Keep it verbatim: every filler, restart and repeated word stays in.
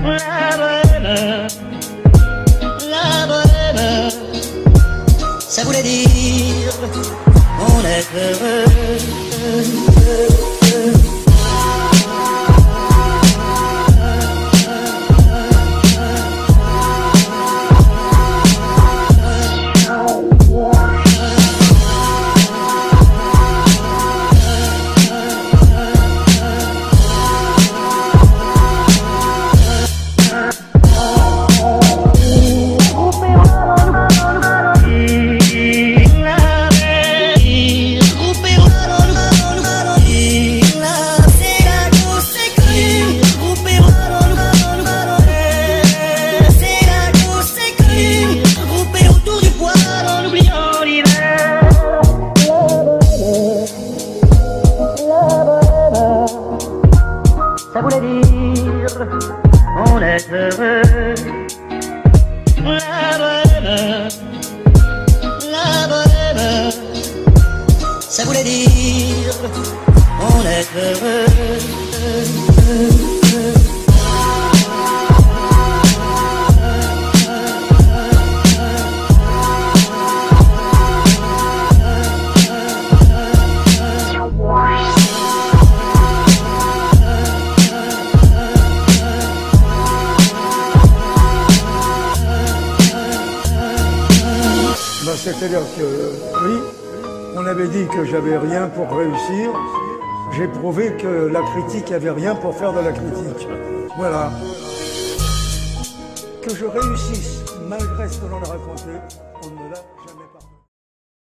La bohème, la bohème, ça voulait dire on est heureux. Ça voulait dire on est heureux. La bohème, la bohème, ça voulait dire on est heureux. C'est-à-dire que, oui, on avait dit que j'avais rien pour réussir. J'ai prouvé que la critique avait rien pour faire de la critique. Voilà. Que je réussisse, malgré ce que l'on a raconté, on ne l'a jamais